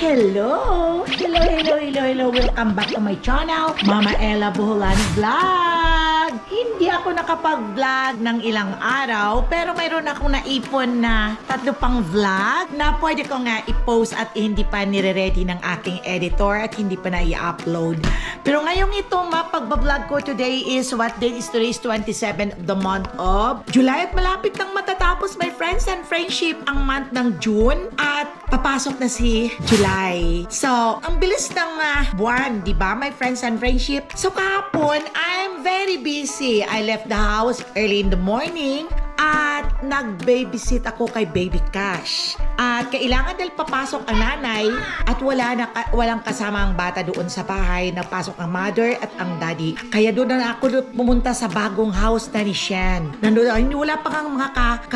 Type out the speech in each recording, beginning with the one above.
Hello! Hello! Welcome back to my channel, Mama Ella Boholani Vlog! Hindi ako nakapag-vlog ng ilang araw, pero mayroon akong naipon na 3 pang vlog na pwede ko nga i-post at hindi pa nire-ready ng aking editor at hindi pa na i-upload. Pero ngayong ito, pagbablog ko today is what date is today is 27th of the month of July at malapit nang matatapos my friends and friendship ang month ng June at papasok na si July. So, ang bilis ng buwan, di ba, my friends and friendship? So, kahapon, I'm very busy. I left the house early in the morning at nag-babysit ako kay Baby Cash. At kailangan dahil papasok ang nanay at walang kasama ang bata doon sa bahay. Nagpasok ang mother at ang daddy. Kaya doon na ako pumunta sa bagong house na ni Shen. Nandun, wala pa kang mga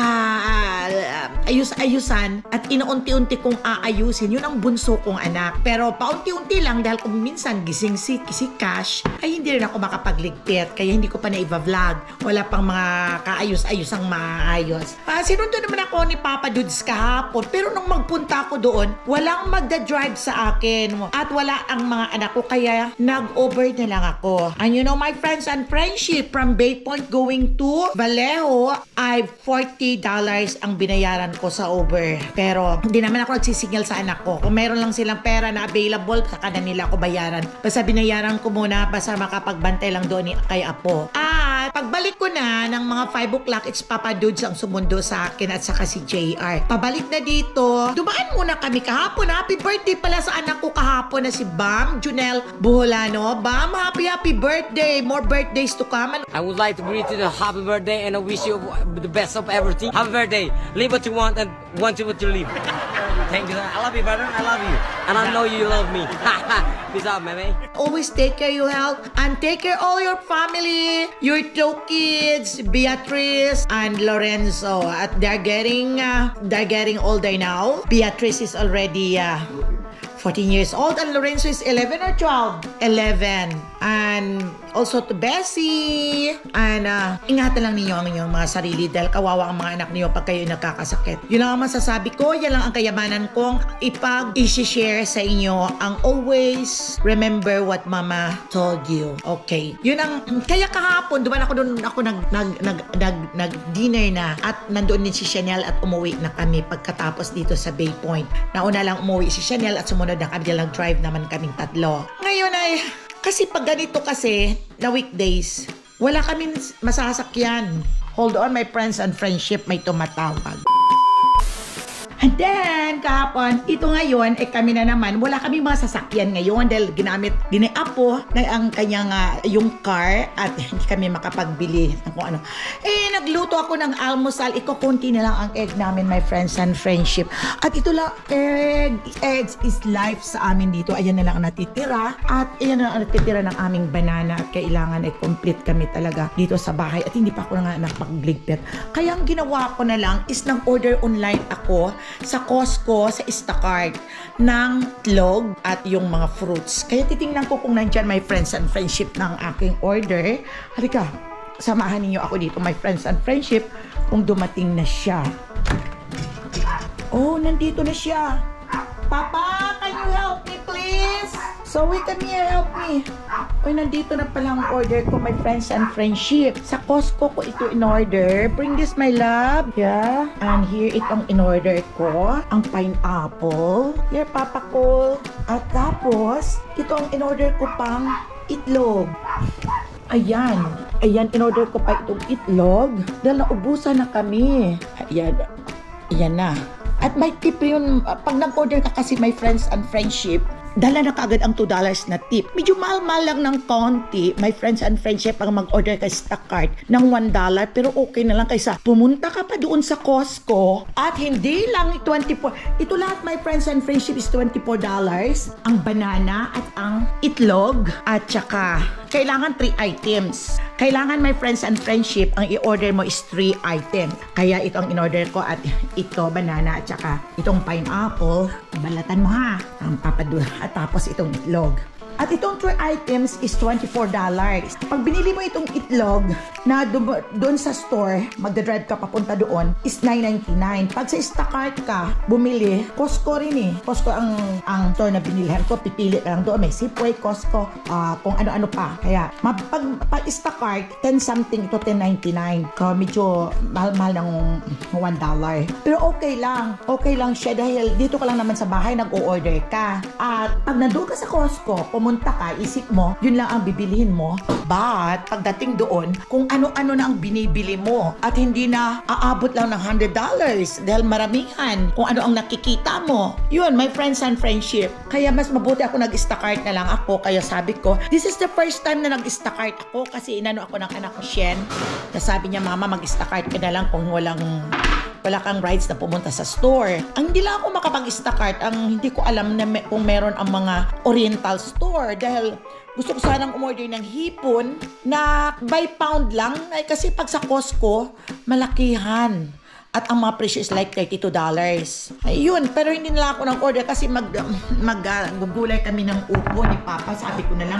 ayus-ayusan at inuunti-unti kong aayusin. Yun ang bunso kong anak. Pero paunti-unti lang dahil kung minsan gising si Cash ay hindi rin ako makapagligpit. Kaya hindi ko pa na-vlog. Wala pang mga kaayos-ayusang maayos. Sinundo naman ako ni Papa Dudes kahapon. Pero nung magpunta ako doon, walang magda-drive sa akin. At wala ang mga anak ko. Kaya nag-over na lang ako. And you know, my friends and friendship from Bay Point going to Vallejo ay $40 ang binayaran ko sa Uber. Pero hindi naman ako nagsisignal sa anak ko. Kung meron lang silang pera na available, saka na nila ako bayaran. Basta binayaran ko muna basta makapagbantay lang doon kay Apo. At pagbalik ko na ng mga 5 o'clock, it's Papa Dudes ang sumundo sa akin at saka si JR. Pabalik na dito. Dumaan muna kami kahapon. Happy birthday pala sa anak ko kahapon na si Bam Junel Boholano. Bam, happy birthday. More birthdays to come. I would like to greet you the happy birthday and I wish you the best of everything. Happy birthday. Live what you want and want what you live. Thank you. I love you, brother. I love you. And I know you love me. Peace out, man. Always take care of your health and take care all your family, your 2 kids, Beatrice and Lorenzo. At they're getting older now. Beatrice is already 14 years old and Lorenzo is 11 or 12? 11. And also to Bessie. And ingatan lang ninyo ang inyong mga sarili dahil kawawa ang mga anak niyo pag kayo nagkakasakit. Yun lang ang masasabi ko. Yan lang ang kayamanan kong ipag-i-share sa inyo. Ang always remember what Mama told you. Okay. Yun ang, kaya kahapon, duman ako nag-dinner na at nandoon din si Chanel at umuwi na kami pagkatapos dito sa Bay Point. Nauna lang umuwi si Chanel at sumunod na kami, drive naman kaming 3. Ngayon ay, kasi pag ganito kasi, na weekdays, wala kaming masasakyan. Hold on, my friends and friendship, may tumatawag. And then, kahapon, ito ngayon, kami na naman, wala kami mga sasakyan ngayon dahil ginamit din ni Apo na ang kanyang, yung car at hindi kami makapagbili ng kung ano. Nagluto ako ng almusal. Ikukunti na lang ang egg namin, my friends and friendship. At ito lang, eggs is life sa amin dito. Ayan na lang ang natitira. At ayan na lang ang natitira ng aming banana at kailangan complete kami talaga dito sa bahay at hindi pa ako nga nakapagligpit. Kaya ang ginawa ko na lang is nag-order online ako sa Costco, sa Instacart ng itlog at yung mga fruits. Kaya titingnan ko kung nandyan my friends and friendship ng aking order. Halika, samahan niyo ako dito my friends and friendship kung dumating na siya. Oh, nandito na siya. Papa, can you help me please? Zoe, come here, help me. Uy, nandito na pala ang order ko, my friends and friendship. Sa Costco ko ito in-order. Bring this, my love. Yeah. And here itong in-order ko. Ang pineapple. Here, Papa ko. At tapos, ito ang in-order ko pang itlog. Ayan. Ayan, in-order ko pa itong itlog. Dahil naubusan na kami. Ayan. Ayan na. At may tip yun. Pag nag-order ka kasi, my friends and friendship, dala na kaagad ang $2 na tip. Medyo mahal-mahal lang ng konti. My friends and friendship ang mag-order kay Instacart ng $1 pero okay na lang kaysa pumunta ka pa doon sa Costco at hindi lang 24. Ito lahat my friends and friendship is $24. Ang banana at ang itlog at saka kailangan 3 items. Kailangan my friends and friendship ang i-order mo is 3 items. Kaya ito ang in-order ko at ito banana at saka itong pineapple. Balatan mo ha. Ang papadula. At tapos itong itlog. At itong 3 items is $24. Pag binili mo itong itlog na doon sa store, magdadrive ka papunta doon, is $9.99. Pag sa Instacart ka, bumili, Costco rin eh. Costco ang store na binilihan ko, pipili ka lang doon. May Safeway, Costco, kung ano-ano pa. Kaya, pag Instacart, 10 something ito, $10.99. Medyo mahal-mahal ng $1. Pero okay lang siya dahil dito ka lang naman sa bahay, nag-o-order ka. At pag nandun ka sa Costco, pumunta ka, isip mo, yun lang ang bibilihin mo. But, pagdating doon, kung ano-ano na ang binibili mo at hindi na aabot lang ng $100 dahil maramihan kung ano ang nakikita mo. Yun, my friends and friendship. Kaya mas mabuti ako nag-Instacart na lang ako. Kaya sabi ko, this is the first time na nag-Instacart ako kasi inano ako ng anak ko, Shen. Sabi niya, mama, mag-Instacart ka na lang kung wala kang rights na pumunta sa store. Ang hindi lang ako makapag-Instacart, ang hindi ko alam na kung meron ang mga Oriental store dahil gusto ko sanang umorder ng hipon na by pound lang kasi pag sa Costco, malakihan. At ang mga presyo is like $32. Ayun, pero hindi na lang ako nag-order kasi gugulay kami ng upo ni Papa. Sabi ko na lang,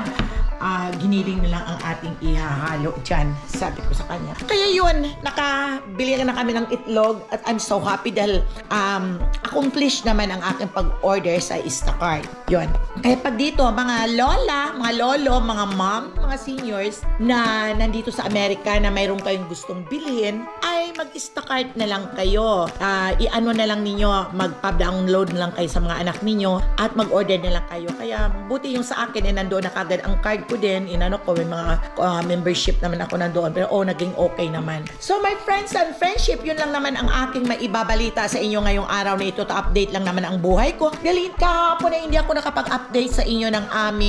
giniling na lang ang ating ihahalo dyan. Sabi ko sa kanya. Kaya yun, nakabili na kami ng itlog at I'm so happy dahil accomplished naman ang aking pag-order sa Instacart. Yun. Kaya pag dito, mga lola, mga lolo, mga mom, mga seniors na nandito sa Amerika na mayroon kayong gustong bilhin, ay mag-Instacart na lang kayo. I-ano na lang ninyo, magpa-download na lang kayo sa mga anak ninyo at mag-order na lang kayo. Kaya buti yung sa akin, nandoon na kagad ang card ko din, inano ko, may mga membership naman ako nandoon, pero naging okay naman. So my friends and friendship, yun lang naman ang aking maibabalita sa inyo ngayong araw na ito. To update lang naman ang buhay ko. Dahil kahapon na hindi ako nakapag-update sa inyo ng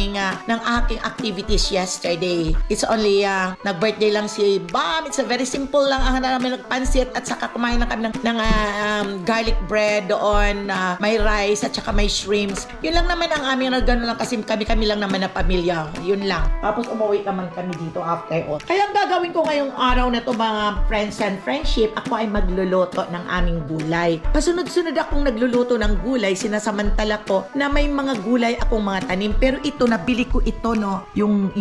aking activities yesterday. It's only, nag-birthday lang si Bam. It's a very simple lang ang namin nagpansit at saka kumain lang kami ng garlic bread doon, may rice at saka may shrimps. Yun lang naman ang aming gano'n lang kasi kami lang naman na pamilya. Yun lang. Tapos umuwi naman kami dito after all. Kaya ang gagawin ko ngayong araw na to mga friends and friendship, ako ay magluluto ng aming gulay. Pasunod-sunod akong nagluluto ng gulay, sinasamantala ko na may mga gulay akong mga tanim. Pero ito, nabili ko ito, no, yung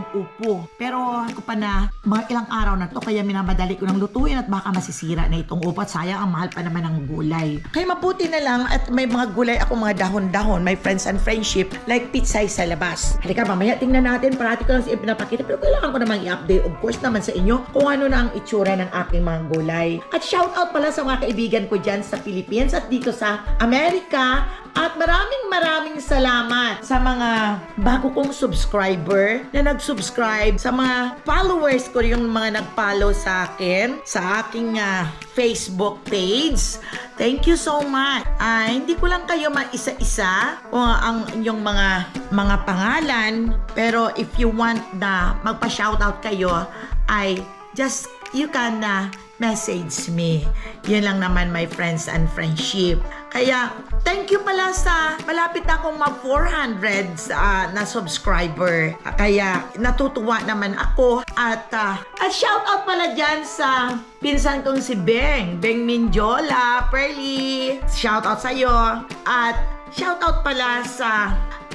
upo. Pero ako pa na mga ilang araw na to, kaya minamadali ko ng lutuin at baka masisira na itong upo at sayang, ang mahal pa naman ng gulay. Kaya mabuti na lang at may mga gulay akong mga dahon-dahon, my friends and friendship, like pitsay sa labas. Halika, mamaya tingnan natin, parati ko lang sa pinapakita, pero kailangan ko namang i-update, of course, naman sa inyo kung ano na ang itsura ng aking mga gulay. At shout out pala sa mga kaibigan ko dyan sa Philippines at dito sa Amerika. At maraming salamat sa mga bago kong subscriber na nag-subscribe, sa mga followers ko, yung mga nag-follow sa akin, sa aking Facebook page. Thank you so much. Hindi ko lang kayo maisa-isa o ang inyong mga pangalan, pero if you want na magpa-shoutout kayo, just you can message me. Yun lang naman, my friends and friendship. Kaya, thank you pala sa malapit na akong mag-400 na subscriber. Kaya, natutuwa naman ako. At shout out pala dyan sa pinsan kong si Beng Minjola, Pearly. Shout out sa'yo. At shout out pala sa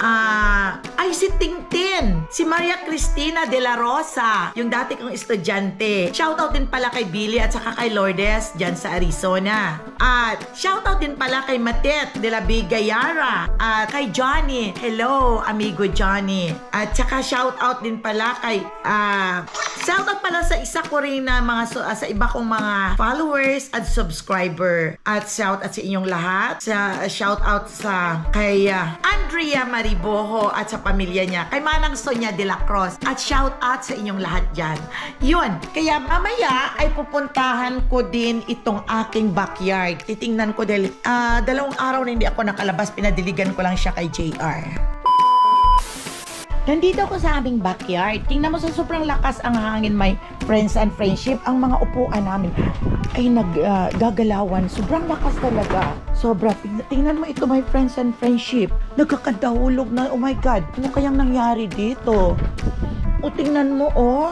si Tintin, si Maria Cristina de la Rosa, yung dati kong estudyante. Shoutout din pala kay Billy at saka kay Lourdes dyan sa Arizona. At shoutout din pala kay Matet de la Bigayara at kay Johnny. Hello, amigo Johnny. At saka shoutout din pala kay shoutout pala sa isa ko rin na sa iba kong mga followers at subscriber. At shoutout sa inyong lahat. Shoutout sa kay Andrea Mariboho at sa pamilya niya, kay Manang Sonia de la Cruz, at shout out sa inyong lahat dyan. Yun, kaya mamaya ay pupuntahan ko din itong aking backyard. Titingnan ko dahil 2 araw na hindi ako nakalabas, pinadiligan ko lang siya kay JR. Nandito ako sa aming backyard. Tingnan mo, sa sobrang lakas ang hangin, my friends and friendship. Ang mga upuan namin ay naggagalawan. Sobrang lakas talaga. Sobra. Tingnan mo ito, my friends and friendship. Nagkakadahulog na. Oh my God. Ano kayang nangyari dito? O, tingnan mo, oh.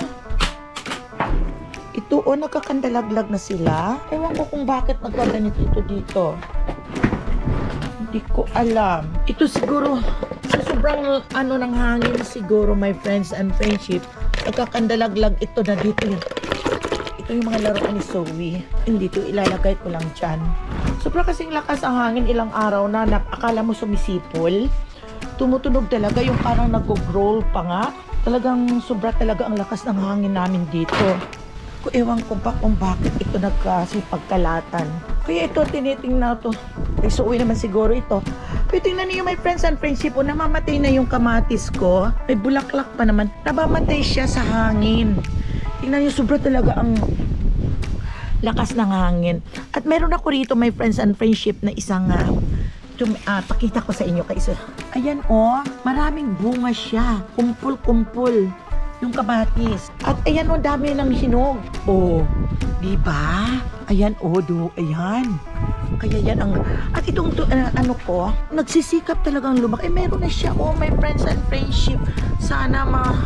Ito, oh, nagkakandalaglag na sila. Ewan ko kung bakit nagkaganito ito dito. Hindi ko alam. Ito siguro, sa sobrang ano ng hangin siguro, my friends and friendship. Nagkakandalaglag ito na dito yun. Ito yung mga laruan ni Zoe. Hindi ito, ilalagay ko lang dyan. Sobrang kasing lakas ang hangin, ilang araw na, akala mo sumisipol. Tumutunog talaga, yung parang nag-growl pa nga. Talagang sobra talaga ang lakas ng hangin namin dito. Ewan ko pa kung bakit ito nagkasipagkalatan. Kaya ito, tinitingnan to. Zoe naman siguro ito. Pero tingnan niyo, my friends and friendship, namamatay na yung kamatis ko. May bulaklak pa naman. Namamatay siya sa hangin. Tingnan niyo, sobra talaga ang lakas ng hangin. At meron ako rito, my friends and friendship, na isang pakita ko sa inyo kaisa. Ayan maraming bunga siya. Kumpul-kumpul yung kamatis. At ayan dami ng hinog. Di ba? Ayan ayan. Kaya yan ang at itong nagsisikap talagang lumaki. Meron na siya my friends and friendship. Sana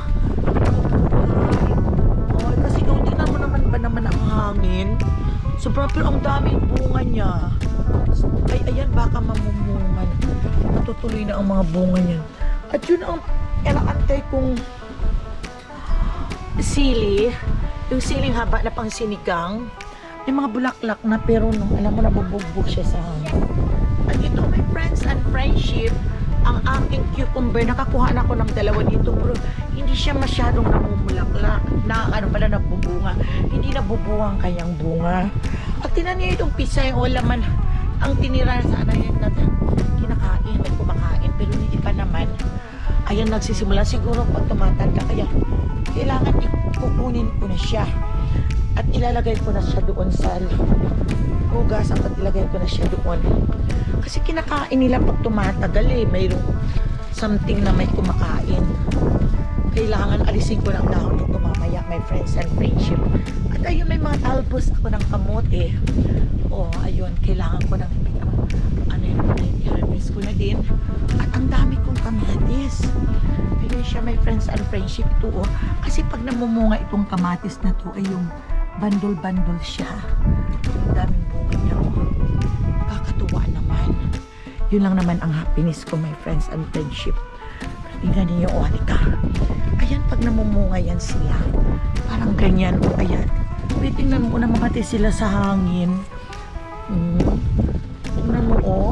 kasi tingnan mo naman ba naman ang hangin. Sobrang pero ang daming bunga niya. Ay, ayan, baka mamumungan. Matutuloy na ang mga bunga niyan. At yun ang inaantay kong sili. Yung siling haba na pang sinigang. May mga bulaklak na pero alam mo, nabubugbog siya sa hangin. At ito, my friends and friendship, ang aking cucumber, nakakuha na ako ng dalawa dito pero hindi siya masyadong namumulaklak. Nabubunga. Hindi nabubuwang kanyang bunga. At tinan niyo itong pisay laman. Ang tinira sana yan na kinakain, may kumakain, pero hindi pa naman. Ayan, nagsisimula siguro pag tumatanda, kaya kailangan ikukunin ko na siya. At ilalagay ko na siya doon sa hugasan at ilagay ko na siya doon. Kasi kinakain nila pag tumatagal mayroong something na may kumakain. Kailangan alisin ko ng dahon nito mamaya, my friends and friendship. At ayun, may mga talbos ako ng kamote. Ayun, kailangan ko ng i-harvest ko na din. At ang dami kong kamatis. Ayun siya, my friends and friendship, ito kasi pag namumunga itong kamatis na to, ay yung bandol-bandol siya. Ang daming bunga niya. Nakakatuwa naman. Yun lang naman ang happiness ko, my friends and friendship. Tingnan niyo, halika. Ayan, pag namumunga yan sila. Parang ganyan, ayan. Tingnan mo, namamatay sila sa hangin. Tingnan mo,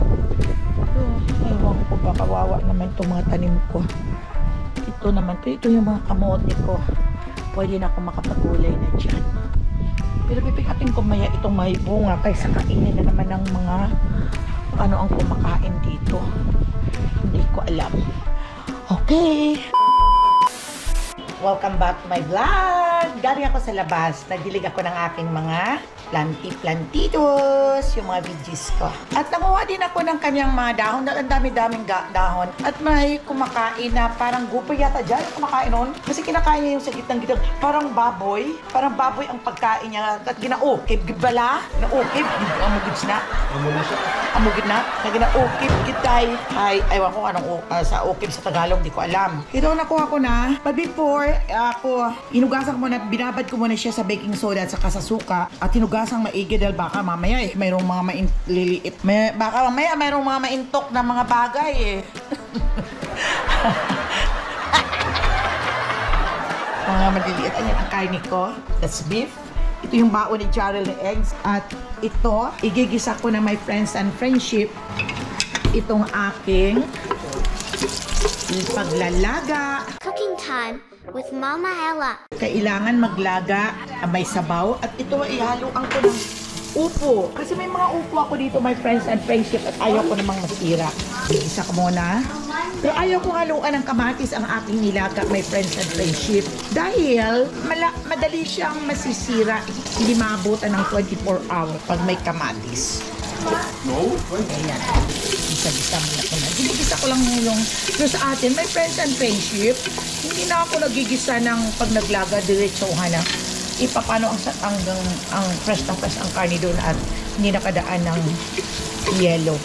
ewan ko ba, kawawa naman itong mga tanim ko. Ito naman, ito yung mga kamote ko. Pwede na ako makapagulay na dyan. Pero pipikatin ko maya itong may bunga kaysa kainin na naman ng mga ang kumakain dito. Hindi ko alam. Okay. Welcome back to my vlog. Galing ako sa labas. Nagdilig ako ng aking mga plantitos, yung mga veggies ko. At nanguha din ako ng kanyang mga dahon. Ang dami-daming dahon. At may kumakain na parang gupoy yata dyan. Kumakain nun. Kasi kinakain niya yung sa gitang-gitang. Parang baboy. Parang baboy ang pagkain niya. At ginaukib. Gibala. Ginaukib. Amugid na. Amugid na. Na ginaukib. Gitay. Ay, aywan ko anong sa ukib sa Tagalog. Di ko alam. Ito nakuha ko na. But before, ako, inugasan ko muna, binabad ko muna siya sa baking soda at saka sa suka. At hinugasang maigi dahil baka mamaya mayroong mga liliit. Baka mamaya mayroong mga maintok na mga bagay mga maliliit. Ayan ang karne ko. That's beef. Ito yung baon ni Jarrell na eggs. At ito, igigisa ko na my friends and friendship. Itong aking paglalaga. Cooking time with Mama Ella. Kailangan maglaga, may sabaw. At ito, ihaluan ko ng upo. Kasi may mga upo ako dito, my friends and friendship. At ayaw ko namang masira. Igisa ko muna. Pero ayaw ko haluan ng kamatis ang aking nilaga, my friends and friendship. Dahil madali siyang masisira. Hindi maabutan ng 24 hours pag may kamatis. No? Ayan. Gisa-gisa mo na ko na. Ginigisa ko lang yung sa atin, my friends and friendship. Hindi na ako nagigisa ng pag naglaga, diretsohan na. Ipapano ang fresh na fresh ang karne doon at hindi nakadaan ng yellow.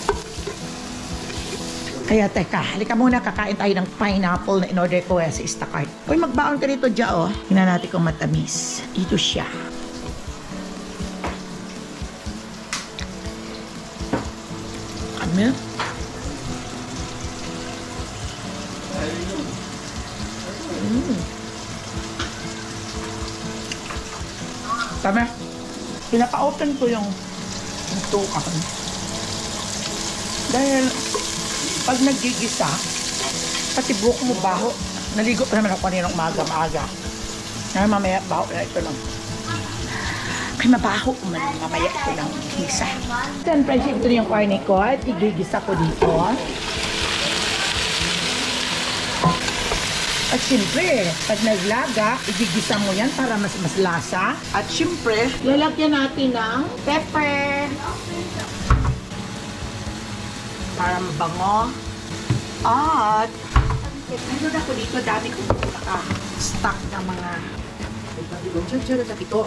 Kaya teka, halika muna, kakain tayo ng pineapple na in-order ko sa Instacart. Uy, magbaon ka dito dyan, Tingnan natin kung matamis. Ito siya. Kami. Tama. Pinaka-open ko yung tukan. Dahil pag naggigisa, pati buhok mo baho. Naligo pa naman ako kaninang maaga. Ngayon mamaya baho na ito lang. Ay mabaho man mamaya ito lang gisa. Then friendship, ito yung karne ko at igigisa ko dito. At siyempre, pag naglaga, igigisa mo yan para mas lasa. At siyempre, lalagyan natin ng pepper. Para mabango. At, nandun ako dito, dami kong naka-stock ng mga diyan sa ito.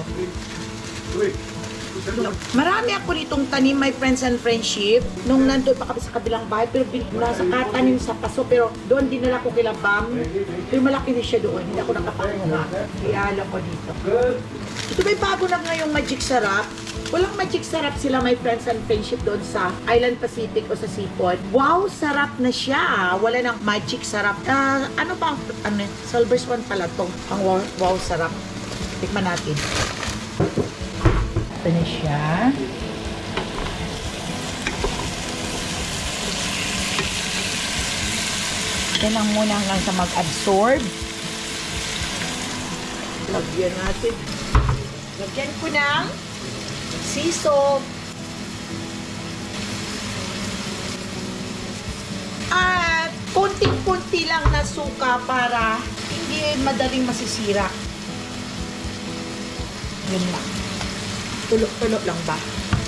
Marami ako nitong tanim, my friends and friendship. Nung nandun pa kami sa kabilang bahay, pero nasa katanim sa paso, pero doon dinala ko kila Bam. Pero malaki din siya doon, hindi ako nakapakunga. Kaya alam ko dito. Ito may bago na ngayong magic sarap. Walang magic sarap sila, my friends and friendship, doon sa Island Pacific o sa Seaport. Wow, sarap na siya. Wala nang magic sarap. Ano ba ang Silver Swan pala to? Ang wow sarap. Tikman natin. Ito na siya. Yan lang muna hanggang sa mag-absorb. Lagyan natin. Lagyan ko ng sea salt. At konting-konti lang na suka para hindi madaling masisira. Yun lang. Tulok-tulok lang ba?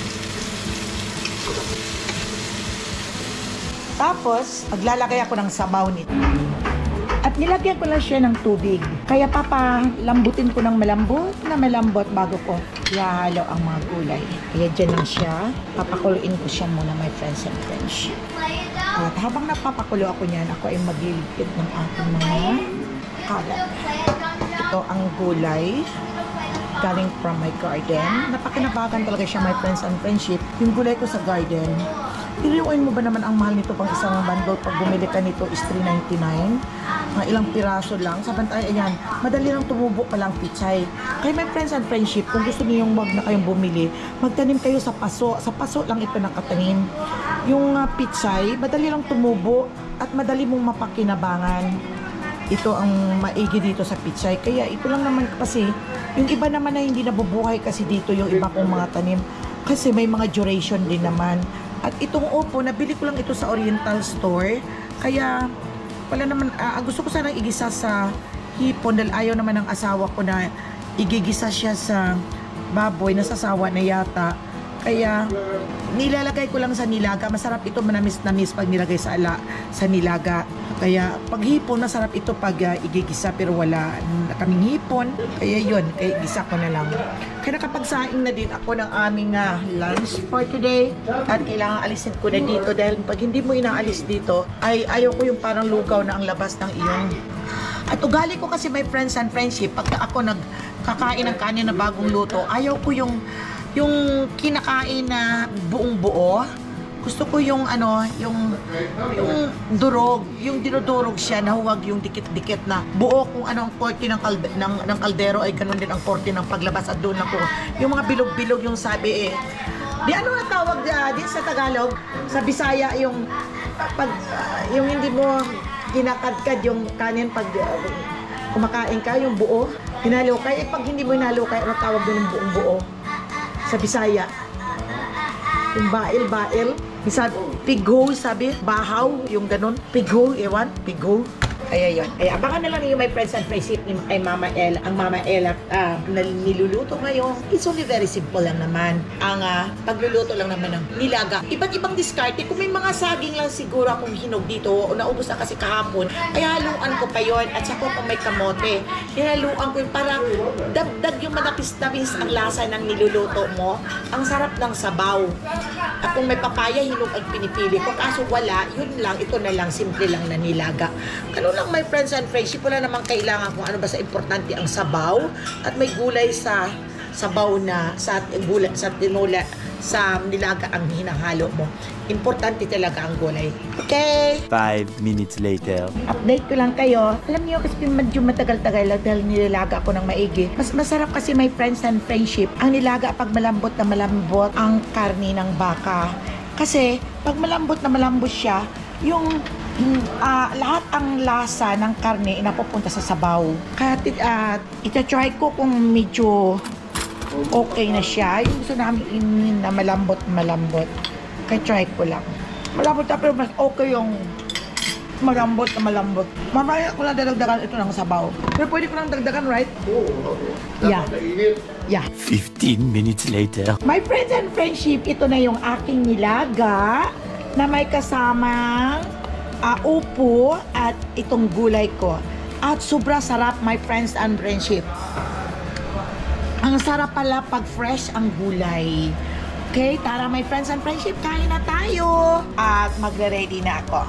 Tapos, maglalagay ako ng sabaw nito. At nilagyan ko lang siya ng tubig. Kaya papalambutin ko ng malambot bago ko ihahalo ang mga gulay. Kaya dyan lang siya. Papakuluin ko siya muna, my friends and friends. At habang napapakulo ako niyan, ako ay magliligpit ng aking mga kalat. Ito ang gulay galing from my garden. Napakinabagan talaga siya, my friends and friendship. Yung gulay ko sa garden. Iliuin mo ba naman ang mahal nito pang isang bundle? Pag bumili ka nito is $3.99. Mga ilang piraso lang. Sabantay, ayan, madali lang tumubo pa lang pichay. Kaya my friends and friendship, kung gusto niyo yung wag na kayong bumili, magtanim kayo sa paso. Sa paso lang ito nakatanim. Yung pichay, madali lang tumubo at madali mong mapakinabangan. Ito ang maigi dito sa pichay. Kaya ito lang naman kasi, yung iba naman na hindi nabubuhay kasi dito yung iba kong mga tanim. Kasi may mga duration din naman. At itong upo, nabili ko lang ito sa Oriental Store. Kaya, wala naman, gusto ko sanang igisa sa hipon dahil ayaw naman ng asawa ko na igigisa siya sa baboy, nasasawa na yata. Kaya, nilalagay ko lang sa nilaga. Masarap ito, manamis-namis pag nilagay sa nilaga. Kaya, pag hipon, masarap ito pag igigisa pero wala kaming hipon. Kaya yun, kaya igisa ko na lang. Kaya nakapagsaing na din ako ng aming lunch for today. At kailangan alisin ko na dito dahil pag hindi mo inaalis dito, ay ayaw ko yung parang lugaw na ang labas ng iyong. At ugali ko kasi my friends and friendship, pagka ako nagkakain ng kanin na bagong luto, ayaw ko yung kinakain na buong buo. Gusto ko yung durog, yung dinudurog siya na huwag yung dikit-dikit na buo. Kung ano ang korte ng kaldero ay ganun din ang korte ng paglabas at doon ako. Yung mga bilog-bilog yung sabi di ano na tawag din sa Tagalog, sa Bisaya yung yung hindi mo kinakadkad yung kanin pag kumakain ka, yung buo, hinalukay. Pag hindi mo hinalukay, ano tawag doon yung buong buo sa Bisaya? Yung bail. Pigho, sabi, bahaw, yung ganun. Pigho, ewan, pigho. Ay, ayun. Ay, abangan na lang niyo my friends and friends ay Mama Ella. Ang Mama Ella niluluto ngayon. It's only very simple lang naman. Ang pagluluto lang naman ng nilaga. Iba't ibang diskarte. Kung may mga saging lang siguro akong hinog dito o naubos na kasi kahapon, ay haluan ko pa yon at saka kung may kamote. Hinaluan ko yung parang dagdag yung manapis-napis ang lasa ng niluluto mo. Ang sarap ng sabaw. At kung may papaya, hinog ang pinipili ko. Kaso wala, yun lang. Ito na lang, simple lang na nilaga. Ano lang my friends and friendship, wala namang kailangan kung ano ba sa importante ang sabaw at may gulay sa sabaw na sa gulay, sa tinola, sa nilaga ang hinahalo mo. Importante talaga ang gulay. Okay? 5 minutes later. Update ko lang kayo. Alam niyo kasi medyo matagal-tagal lang dahil nilaga ko ng maigi. Mas masarap kasi may friends and friendship. Ang nilaga pag malambot na malambot ang karne ng baka. Kasi pag malambot na malambot siya, yung lahat ang lasa ng karne napupunta sa sabaw. Kaya ita-try ko kung medyo okay na siya. Yung gusto namin na malambot. Kaya try ko lang. Malambot na pero mas okay yung malambot na malambot. Mamaya ko lang dadagdagan ito ng sabaw. Pero pwede ko lang dagdagan, right? Yeah. Yeah. 15 minutes later. My friends and friendship, ito na yung aking nilaga na may kasamang upo at itong gulay ko. At sobra sarap, my friends and friendship. Ang sarap pala pag fresh ang gulay. Okay, tara my friends and friendship, kain na tayo. At magre-ready na ako.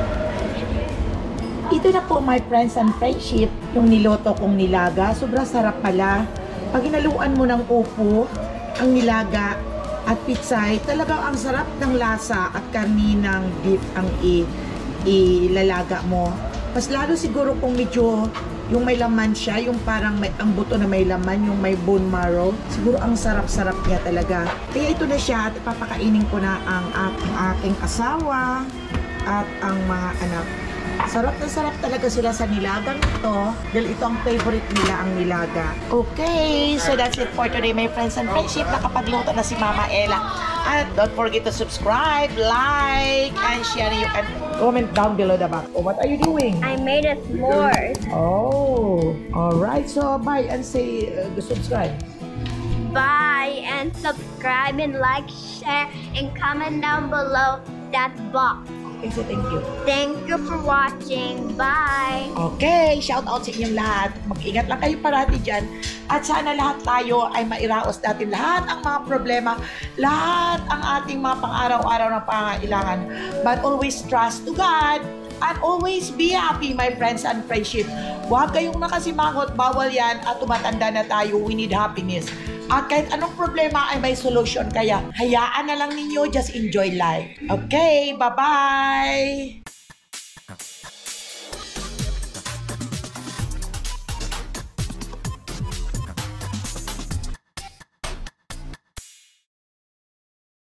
Ito na po my friends and friendship, yung niloto kong nilaga. Sobra sarap pala. Pag inaluan mo ng upo, ang nilaga at pitsay, talagang ang sarap ng lasa at karni ng beef ang ilalaga mo. Mas lalo siguro kung medyo yung may laman siya, yung parang ang buto na may laman, yung may bone marrow, siguro ang sarap-sarap niya talaga. Kaya ito na siya at papakainin ko na ang aking asawa at ang mga anak. Sarap na sarap talaga sila sa nilagang ito dahil ito ang favorite nila, ang nilaga. Okay, so that's it for today my friends and friendship. Nakapagluto na si Mama Ella. At don't forget to subscribe, like, and share. You can comment down below the box. Oh, what are you doing? I made a s'mores. Oh, alright. So bye and say subscribe. Bye and subscribe and like, share, and comment down below that box. Okay, so thank you. Thank you for watching. Bye! Okay, shout out sa inyong lahat. Mag-ingat lang kayo parati dyan. At sana lahat tayo ay mairaos natin lahat ang mga problema, lahat ang ating mga pang-araw-araw na pangailangan. But always trust to God and always be happy, my friends and friendship. Huwag kayong nakasimangot, bawal yan at tumatanda na tayo. We need happiness. At kahit anong problema ay may solution. Kaya hayaan na lang ninyo, just enjoy life. Okay, bye-bye!